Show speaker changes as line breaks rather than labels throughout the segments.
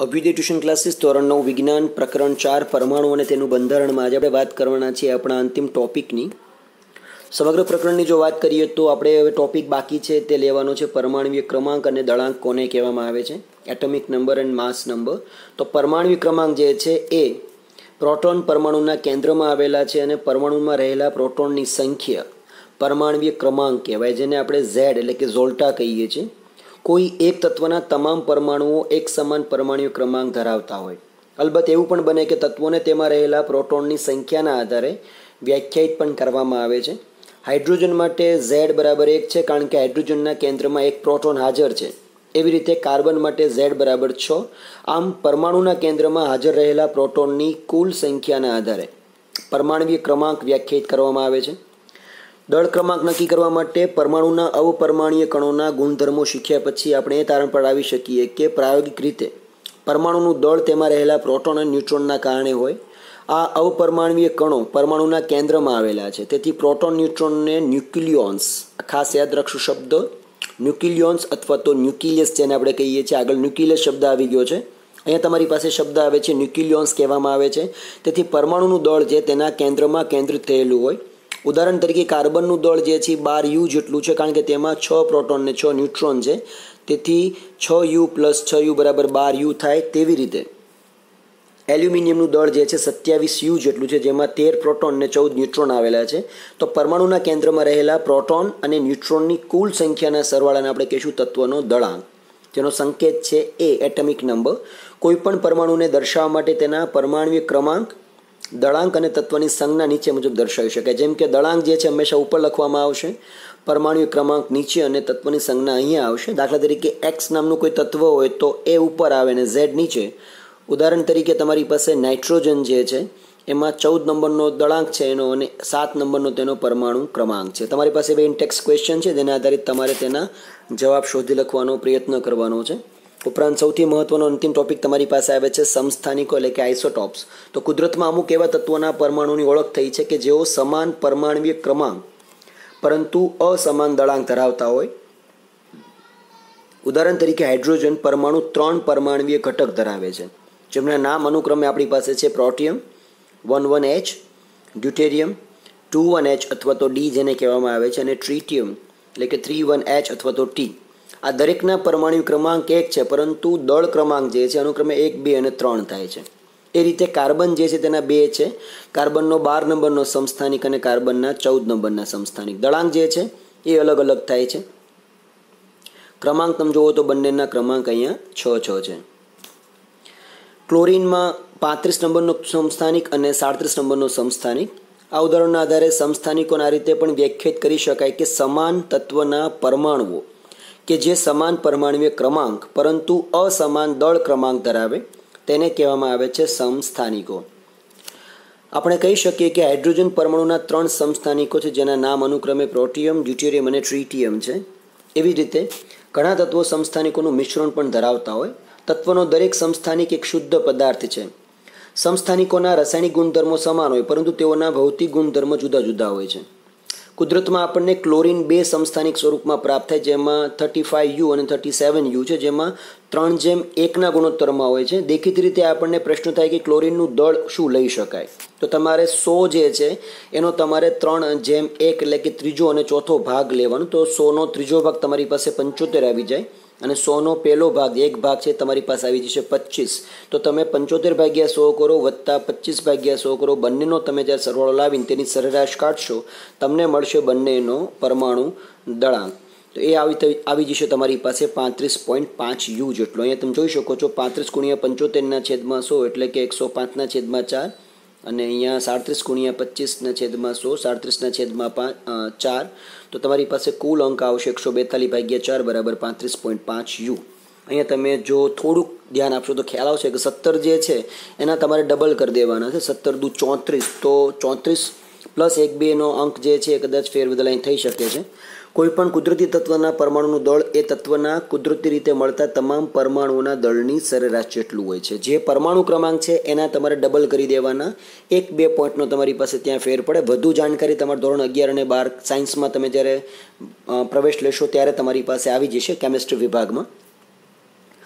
Abhyuday tuition classes ધોરણ 9 વિજ્ઞાન પ્રકરણ 4 પરમાણુ અને તેનું બંધારણમાં આજે આપણે વાત કરવાના છીએ આપણા અંતિમ ટોપિકની. સમગ્ર પ્રકરણની જો વાત કરીએ તો આપણે હવે ટોપિક બાકી છે તે લેવાનો છે પરમાણ્વીય ક્રમાંક અને દળાંક કોને કહેવામાં આવે છે, atomic number and mass number. તો પરમાણ્વીય ક્રમાંક જે છે એ પ્રોટોન પરમાણુના કેન્દ્રમાં આવેલા છે અને પરમાણુમાં રહેલા પ્રોટોનની સંખ્યા પરમાણ્વીય ક્રમાંક કહેવાય, જેને આપણે ઝેડ એટલે કે ઝોલ્ટા કહીએ છીએ. કોઈ એક તત્વના તમામ પરમાણુઓ એક સમાન પરમાણ્વીય ક્રમાંક ધરાવતા હોય. અલબત્ત એવું પણ બને કે તત્વોને તેમાં રહેલા પ્રોટોનની સંખ્યાના આધારે વ્યાખ્યાયિત પણ કરવામાં આવે છે. હાઇડ્રોજન માટે ઝેડ બરાબર 1 છે, કારણ કે હાઇડ્રોજનના કેન્દ્રમાં એક પ્રોટોન હાજર છે. એવી રીતે કાર્બન માટે ઝેડ બરાબર 6. આમ પરમાણુના કેન્દ્રમાં હાજર રહેલા પ્રોટોનની કુલ સંખ્યાના આધારે પરમાણ્વીય ક્રમાંક વ્યાખ્યાયિત કરવામાં આવે છે. દળ ક્રમાંક નક્કી કરવા માટે પરમાણુના અવપરમાણ્વીય કણોના ગુણધર્મો શીખ્યા પછી આપણે એ તારણ પર આવી શકીએ કે પ્રાયોગિક રીતે પરમાણુનું દળ તેમાં રહેલા પ્રોટોન અને ન્યુટ્રોનના કારણે હોય. આ અવપરમાણ્વીય કણો પરમાણુના કેન્દ્રમાં આવેલા છે, તેથી પ્રોટોન ન્યુટ્રોનને ન્યુક્લિયોન્સ, ખાસ યાદ રાખશું શબ્દ ન્યુક્લિયોન્સ અથવા તો ન્યુક્લિયસ જેને આપણે કહીએ છીએ. આગળ ન્યુક્લિયસ શબ્દ આવી ગયો છે, અહીંયા તમારી પાસે શબ્દ આવે છે ન્યુક્લિયોન્સ કહેવામાં આવે છે. તેથી પરમાણુનું દળ જે તેના કેન્દ્રમાં કેન્દ્રિત થયેલું હોય. ઉદાહરણ તરીકે કાર્બનનું દળ જે છે 12U જેટલું છે, કારણ કે તેમાં 6 પ્રોટોન ને 6 ન્યુટ્રોન છે, તેથી 6U + 6U બરાબર 12U થાય. તેવી રીતે એલ્યુમિનિયમનું દળ જે છે 27U જેટલું છે, જેમાં 13 પ્રોટોન ને 14 ન્યુટ્રોન આવેલા છે. તો પરમાણુના કેન્દ્રમાં રહેલા પ્રોટોન અને ન્યુટ્રોનની કુલ સંખ્યાના સરવાળાને આપણે કહીશું તત્વનો દળાંક, જેનો સંકેત છે એ એટમિક નંબર. કોઈપણ પરમાણુને દર્શાવવા માટે તેના પરમાણ્વીય ક્રમાંક, દળાંક અને તત્વની સંજ્ઞા નીચે મુજબ દર્શાવી શકાય. જેમ કે દળાંક જે છે હંમેશા ઉપર લખવામાં આવશે, પરમાણ્વીય ક્રમાંક નીચે અને તત્વની સંજ્ઞા અહીંયા આવશે. દાખલા તરીકે X નામનું કોઈ તત્વ હોય તો એ ઉપર આવે અને Z નીચે. ઉદાહરણ તરીકે તમારી પાસે નાઇટ્રોજન જે છે એમાં 14 નંબરનો દળાંક છે એનો અને 7 નંબરનો તેનો પરમાણુ ક્રમાંક છે. તમારી પાસે બે ઇન્ટેક્સ ક્વેશ્ચન છે, જેના આધારિત તમારે તેના જવાબ શોધી લખવાનો પ્રયત્ન કરવાનો છે. ઉપરાંત સૌથી મહત્વનો અંતિમ ટોપિક તમારી પાસે આવે છે સમસ્થાનિકો એટલે કે આઇસોટોપ્સ. તો કુદરતમાં અમુક એવા તત્વોના પરમાણુની ઓળખ થઈ છે કે જેઓ સમાન પરમાણ્વીય ક્રમાંક પરંતુ અસમાન દળાંક ધરાવતા હોય. ઉદાહરણ તરીકે હાઇડ્રોજન પરમાણુ 3 પરમાણ્વીય ઘટક ધરાવે છે, જેમના નામ અનુક્રમે આપણી પાસે છે પ્રોટિયમ 11H, ડ્યુટેરિયમ 21H અથવા તો D જેને કહેવામાં આવે છે, અને ટ્રિટિયમ એટલે કે 31H અથવા તો T. આ દરેકના પરમાણુ ક્રમાંક 1 છે, પરંતુ દળ ક્રમાંક જે છે અનુક્રમે 1, 2 અને 3 થાય છે. એ રીતે કાર્બન જે છે તેના 2 છે, કાર્બનનો 12 નંબરનો સમસ્થાનિક અને કાર્બનના 14 નંબરના સમસ્થાનિક. દળાંક જે છે એ અલગ અલગ થાય છે. ક્રમાંક તમે જુઓ તો બંનેના ક્રમાંક અહીંયા 6 છે. ક્લોરીનમાં 35 નંબરનો સમસ્થાનિક અને 37 નંબરનો સમસ્થાનિક. આ ઉદાહરણના આધારે સમસ્થાનિકોને આ રીતે પણ વ્યાખ્યાયિત કરી શકાય કે સમાન તત્વના પરમાણુઓ કે જે સમાન પરમાણ્વીય ક્રમાંક પરંતુ અસમાન દળ ક્રમાંક ધરાવે તેને કહેવામાં આવે છે સમસ્થાનિકો. આપણે કહી શકીએ કે હાઇડ્રોજન પરમાણુના 3 સમસ્થાનિકો છે, જેના નામ અનુક્રમે પ્રોટિયમ, ડ્યુટેરિયમ અને ટ્રિટિયમ છે. એવી રીતે ઘણા તત્વો સમસ્થાનિકોનું મિશ્રણ પણ ધરાવતા હોય. તત્વનો દરેક સમસ્થાનિક એક શુદ્ધ પદાર્થ છે. સમસ્થાનિકોના રાસાયણિક ગુણધર્મો સમાન હોય, પરંતુ તેઓના ભૌતિક ગુણધર્મો જુદા જુદા હોય છે. કુદરતમાં આપણને ક્લોરીન 2 સમસ્થાનિક સ્વરૂપમાં પ્રાપ્ત થાય, જેમાં 35U અને 37U છે, જેમાં 3:1 ગુણોત્તરમાં હોય છે. દેખીતી રીતે આપણને પ્રશ્ન થાય કે ક્લોરીનનું દળ શું લઈ શકાય. તો તમારે 100 જે છે એનો તમારે 3:1 એટલે કે ત્રીજો અને ચોથો ભાગ લેવાનો. તો 100નો ત્રીજો ભાગ તમારી પાસે 75 આવી જાય અને 100નો પહેલો ભાગ, એક ભાગ છે તમારી પાસે આવી જશે 25. તો તમે 75/100 કરો વત્તા 25/100 કરો, બંનેનો તમે જ્યારે સરવાળો લાવીને તેની સરેરાશ કાઢશો, તમને મળશે બંનેનો પરમાણુ દળાંક. તો એ આવી જશે તમારી પાસે 35.5U જેટલો. અહીંયા તમે જોઈ શકો છો 35 × 75/100 એટલે કે 105/4, અને અહીંયા 37 × 25/100 37/4. તો તમારી પાસે કુલ અંક આવશે 142/4 બરાબર 35.5U. અહીંયા તમે જો થોડુંક ધ્યાન આપશો તો ખ્યાલ આવશે કે 17 જે છે એના તમારે ડબલ કરી દેવાના છે. 17 × 2 = 34. તો 34 + 1, 2નો અંક જે છે કદાચ ફેરબદલ અહીં થઈ શકે છે. કોઈપણ કુદરતી તત્વના પરમાણુનું દળ એ તત્વના કુદરતી રીતે મળતા તમામ પરમાણુઓના દળની સરેરાશ જેટલું હોય છે. જે પરમાણુ ક્રમાંક છે એના તમારે ડબલ કરી દેવાના. 1-2 પોઈન્ટનો તમારી પાસે ત્યાં ફેર પડે. વધુ જાણકારી તમારા ધોરણ 11 અને 12 સાયન્સમાં તમે જ્યારે પ્રવેશ લેશો ત્યારે તમારી પાસે આવી જશે કેમિસ્ટ્રી વિભાગમાં.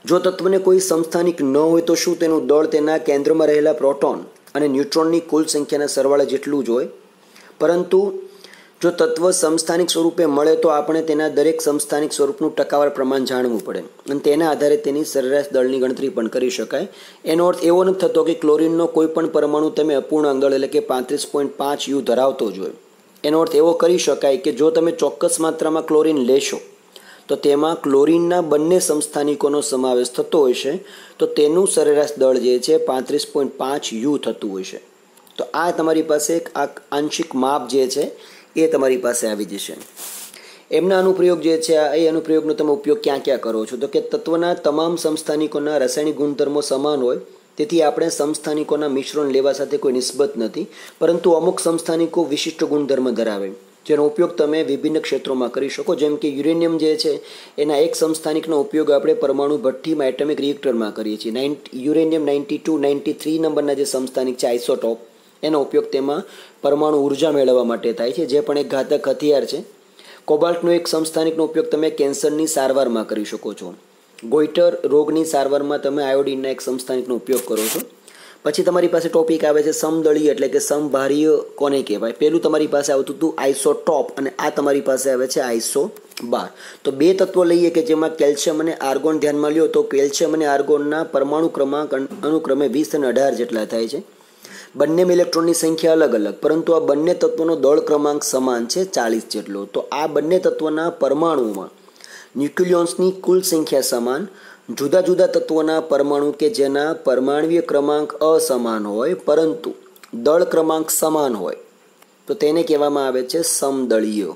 જો તત્વને કોઈ સમસ્થાનિક ન હોય તો શું તેનું દળ તેના કેન્દ્રમાં રહેલા પ્રોટોન અને ન્યુટ્રોનની કુલ સંખ્યાના સરવાળા જેટલું જ હોય? પરંતુ જો તત્વ સમસ્થાનિક સ્વરૂપે મળે તો આપણે તેના દરેક સમસ્થાનિક સ્વરૂપનું ટકાવાર પ્રમાણ જાણવું પડે અને તેના આધારે તેની સરેરાશ દળની ગણતરી પણ કરી શકાય. એનો અર્થ એવો નથી થતો કે ક્લોરીનનો કોઈ પણ પરમાણુ તમે અપૂર્ણાંક દળ એટલે કે 35.5 U ધરાવતો જ હોય. એનો અર્થ એવો કરી શકાય કે જો તમે ચોક્કસ માત્રામાં ક્લોરીન લેશો તો તેમાં ક્લોરીનના બંને સમસ્થાનિકોનો સમાવેશ થતો હોય છે, તો તેનું સરેરાશ દળ જે છે 35.5 U થતું હોય છે. તો આ તમારી પાસે એક આંશિક માપ જે છે એ તમારી પાસે આવી જશે. એમના અનુપ્રયોગ જે છે એ અનુપ્રયોગનો તમે ઉપયોગ ક્યાં ક્યાં કરો છો? તો કે તત્વના તમામ સમસ્થાનિકોના રાસાયણિક ગુણધર્મો સમાન હોય, તેથી આપણે સમસ્થાનિકોના મિશ્રણ લેવા સાથે કોઈ નિસ્બત નથી, પરંતુ અમુક સમસ્થાનિકો વિશિષ્ટ ગુણધર્મ ધરાવે જેનો ઉપયોગ તમે વિભિન્ન ક્ષેત્રોમાં કરી શકો. જેમ કે યુરેનિયમ જે છે એના એક સમસ્થાનિકનો ઉપયોગ આપણે પરમાણુ ભઠ્ઠીમાં એટમિક રિએક્ટરમાં કરીએ છીએ. યુરેનિયમ 92, 93 નંબરના જે સમસ્થાનિક છે આઇસોટોપ, એનો ઉપયોગ તેમાં પરમાણુ ઉર્જા મેળવવા માટે થાય છે, જે પણ એક ઘાતક હથિયાર છે. કોબાલ્ટનો એક સમસ્થાનિકનો ઉપયોગ તમે કેન્સરની સારવારમાં કરી શકો છો. ગોઈટર રોગની સારવારમાં તમે આયોડિનના એક સમસ્થાનિકનો ઉપયોગ કરો છો. પછી તમારી પાસે ટોપિક આવે છે સમદળીય એટલે કે સમભારીય કોને કહેવાય? પહેલું તમારી પાસે આવતું હતું આઇસોટોપ અને આ તમારી પાસે આવે છે આઇસોબાર. તો બે તત્વો લઈએ કે જેમાં કેલ્શિયમ અને આર્ગોન ધ્યાનમાં લ્યો તો કેલ્શિયમ અને આર્ગોનના પરમાણુ ક્રમાંક અનુક્રમે 20 અને 18 જેટલા થાય છે. બંનેમાં ઇલેક્ટ્રોનની સંખ્યા અલગ અલગ, પરંતુ આ બંને તત્વોનો દળ ક્રમાંક સમાન છે 40 જેટલો. તો આ બંને તત્વોના પરમાણુઓમાં ન્યુક્લિયોન્સની કુલ સંખ્યા સમાન, જુદા જુદા તત્વોના પરમાણુ કે જેના પરમાણ્વીય ક્રમાંક અસમાન હોય પરંતુ દળ ક્રમાંક સમાન હોય તો તેને કહેવામાં આવે છે સમદળીય.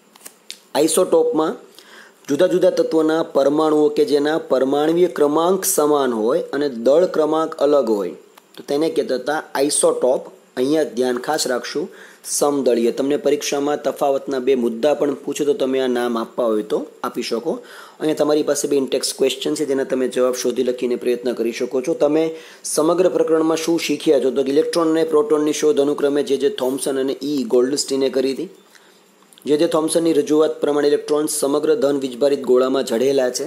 આઇસોટોપમાં જુદા જુદા તત્વોના પરમાણુઓ કે જેના પરમાણ્વીય ક્રમાંક સમાન હોય અને દળ ક્રમાંક અલગ હોય તો તેને કહેતા હતા આઇસોટોપ. અહીંયા ધ્યાન ખાસ રાખશું સમદળીય. તમને પરીક્ષામાં તફાવતના બે મુદ્દા પણ પૂછે તો તમે આ નામ આપવા હોય તો આપી શકો. અહીંયા તમારી પાસે બે ઇન્ટેક્સ ક્વેશ્ચન છે જેના તમે જવાબ શોધી લખીને પ્રયત્ન કરી શકો છો. તમે સમગ્ર પ્રકરણમાં શું શીખ્યા છો? તો ઇલેક્ટ્રોન અને પ્રોટોનની શોધ અનુક્રમે જે થોમ્સન અને ગોલ્ડસ્ટીને કરી હતી. જે થોમ્સનની રજૂઆત પ્રમાણે ઇલેક્ટ્રોન સમગ્ર ધન વીજભારિત ગોળામાં જડેલા છે.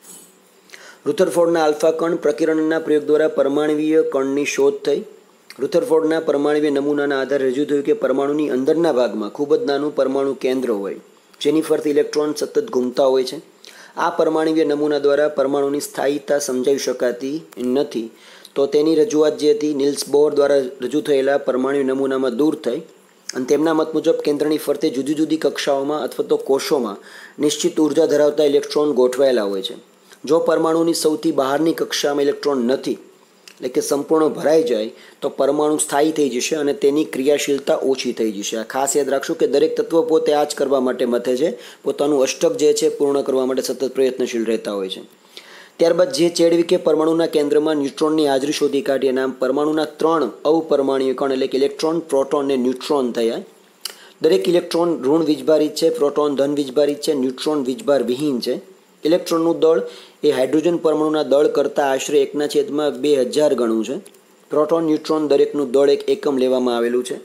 રુથરફોર્ડના આલ્ફા કણ પ્રકિરણના પ્રયોગ દ્વારા પરમાણ્વીય કણની શોધ થઈ. રુથરફોર્ડના પરમાણ્વીય નમૂનાના આધારે રજૂ થયું કે પરમાણુની અંદરના ભાગમાં ખૂબ જ નાનું પરમાણુ કેન્દ્ર હોય જેની ફરતે ઇલેક્ટ્રોન સતત ઘૂમતા હોય છે. આ પરમાણ્વીય નમૂના દ્વારા પરમાણુની સ્થાયીતા સમજાવી શકાતી નથી, તો તેની રજૂઆત જે હતી નિલ્સ બોર દ્વારા રજૂ થયેલા પરમાણ્વીય નમૂનામાં દૂર થઈ અને તેમના મત મુજબ કેન્દ્રની ફરતે જુદી જુદી કક્ષાઓમાં અથવા તો કોષોમાં નિશ્ચિત ઉર્જા ધરાવતા ઇલેક્ટ્રોન ગોઠવાયેલા હોય છે. જો પરમાણુની સૌથી બહારની કક્ષામાં ઇલેક્ટ્રોન નથી એટલે કે સંપૂર્ણ ભરાઈ જાય તો પરમાણુ સ્થાયી થઈ જશે અને તેની ક્રિયાશીલતા ઓછી થઈ જશે. આ ખાસ યાદ રાખશું કે દરેક તત્વ પોતે આ જ કરવા માટે મથે છે, પોતાનું અષ્ટક જે છે પૂર્ણ કરવા માટે સતત પ્રયત્નશીલ રહેતા હોય છે. ત્યારબાદ જે ચેડવિકે પરમાણુના કેન્દ્રમાં ન્યુટ્રોનની હાજરી શોધી કાઢી અને આમ પરમાણુના 3 અવપરમાણુય કણ એટલે કે ઇલેક્ટ્રોન, પ્રોટોન અને ન્યુટ્રોન થયા. દરેક ઇલેક્ટ્રોન ઋણ વીજભારિત છે, પ્રોટોન ધન વીજભારિત છે, ન્યુટ્રોન વીજભાર વિહીન છે. ઇલેક્ટ્રોનનું દળ એ હાઇડ્રોજન પરમાણુના દળ કરતાં આશરે 1/2000 ગણું છે. પ્રોટોન ન્યુટ્રોન દરેકનું દળ એક એકમ લેવામાં આવેલું છે.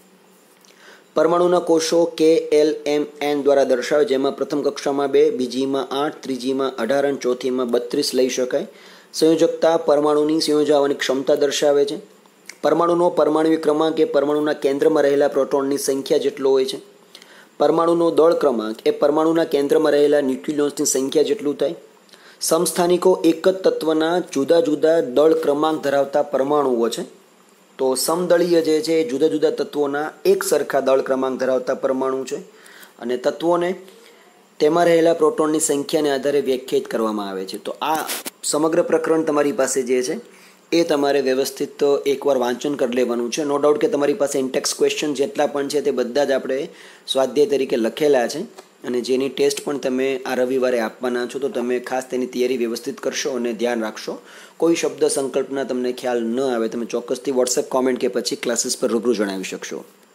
પરમાણુના કોષો KLMN દ્વારા દર્શાવે, જેમાં પ્રથમ કક્ષામાં 2, બીજીમાં 8, ત્રીજીમાં 18 અને ચોથીમાં 32 લઈ શકાય. સંયોજકતા પરમાણુની સંયોજાવાની ક્ષમતા દર્શાવે છે. પરમાણુનો પરમાણ્વીય ક્રમાંક એ પરમાણુના કેન્દ્રમાં રહેલા પ્રોટોનની સંખ્યા જેટલો હોય છે. પરમાણુનો દળ ક્રમાંક એ પરમાણુના કેન્દ્રમાં રહેલા ન્યુક્લિયોન્સની સંખ્યા જેટલું થાય. સમસ્થાનિકો એક જ તત્વના જુદા જુદા દળ ક્રમાંક ધરાવતા પરમાણુઓ છે. તો સમદળીય જે છે એ જુદા જુદા તત્વોના એક સરખા દળ ક્રમાંક ધરાવતા પરમાણુ છે અને તત્વોને તેમાં રહેલા પ્રોટોનની સંખ્યાને આધારે વ્યાખ્યાયિત કરવામાં આવે છે. તો આ સમગ્ર પ્રકરણ તમારી પાસે જે છે એ તમારે વ્યવસ્થિત એકવાર વાંચન કરી લેવાનું છે. નો ડાઉટ કે તમારી પાસે ઇન્ટેક્સ ક્વેશ્ચન જેટલા પણ છે તે બધા જ આપણે સ્વાધ્યાય તરીકે લખેલા છે અને જેની ટેસ્ટ પણ તમે આ રવિવારે આપવાના છો. તો તમે ખાસ તેની તૈયારી વ્યવસ્થિત કરશો અને ધ્યાન રાખશો. કોઈ શબ્દ સંકલ્પના તમને ખ્યાલ ન આવે તમે ચોક્કસથી વોટ્સએપ કોમેન્ટ કે પછી ક્લાસીસ પર રૂબરૂ જણાવી શકશો.